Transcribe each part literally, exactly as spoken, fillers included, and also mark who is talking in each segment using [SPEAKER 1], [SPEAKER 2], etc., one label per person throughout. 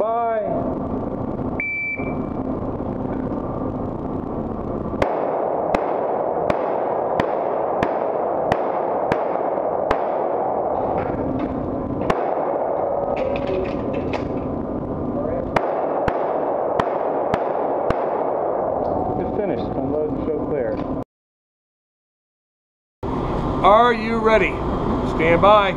[SPEAKER 1] by. It's finished. Unload and show clear.
[SPEAKER 2] Are you ready? Stand by.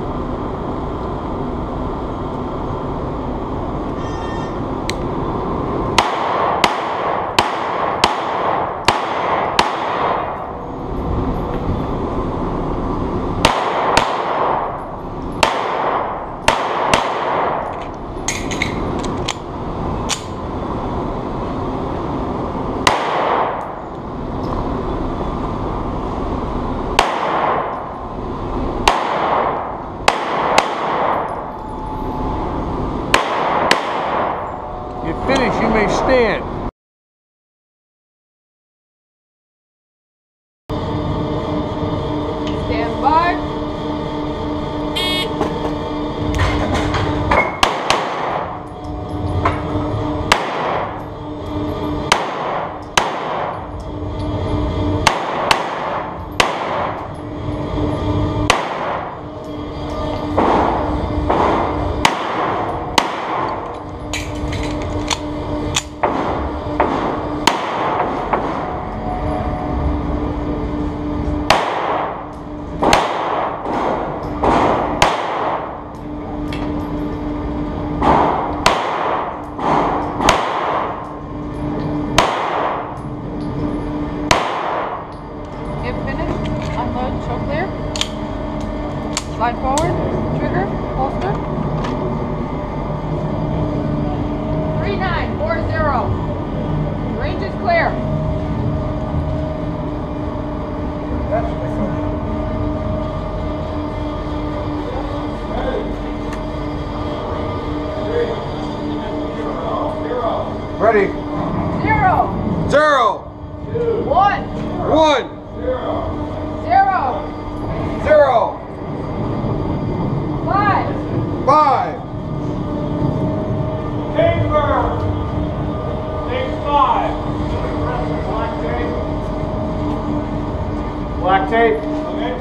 [SPEAKER 2] Finish, you may stand.
[SPEAKER 3] Stand by. Unload, show clear. Slide forward, trigger, holster. three nine four zero. Range is clear.
[SPEAKER 2] Ready?
[SPEAKER 3] Zero.
[SPEAKER 2] Zero.
[SPEAKER 3] Two. One.
[SPEAKER 2] One.
[SPEAKER 3] Zero. Zero.
[SPEAKER 2] Zero.
[SPEAKER 3] Five.
[SPEAKER 2] Five.
[SPEAKER 4] Paper. Take five. Black tape. Black tape. Okay.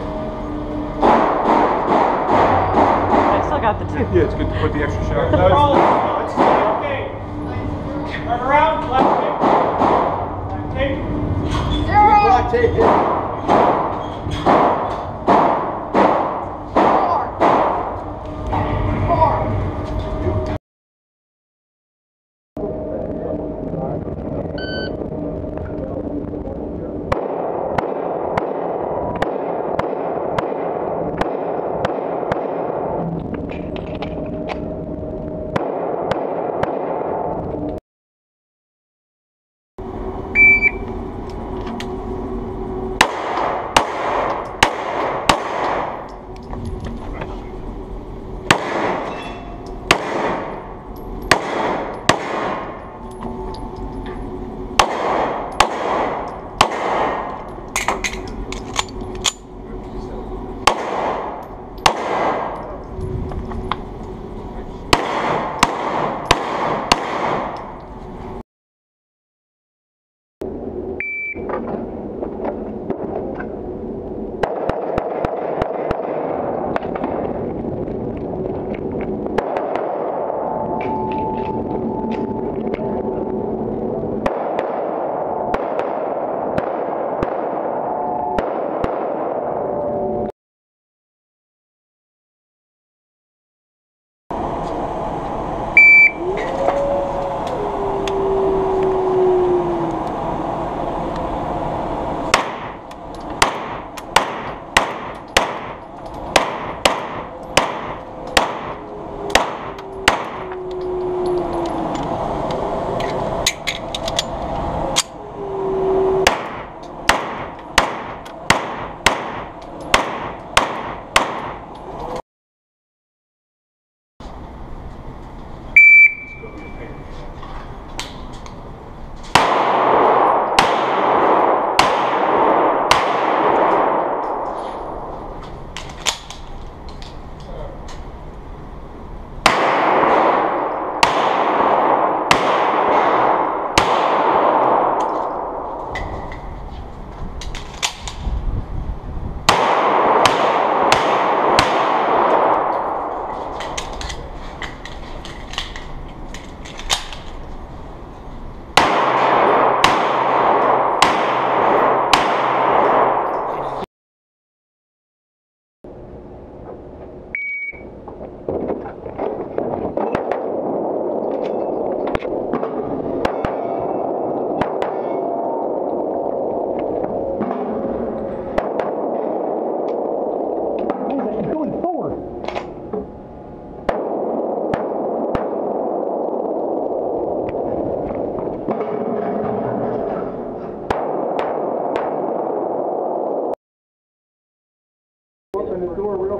[SPEAKER 5] I still got the two.
[SPEAKER 2] Yeah, it's good to put the extra shot.
[SPEAKER 4] Roll. Let's see. Okay. Turn around. Black tape. Black tape.
[SPEAKER 3] Zero.
[SPEAKER 2] Black tape. Yeah.
[SPEAKER 1] the door real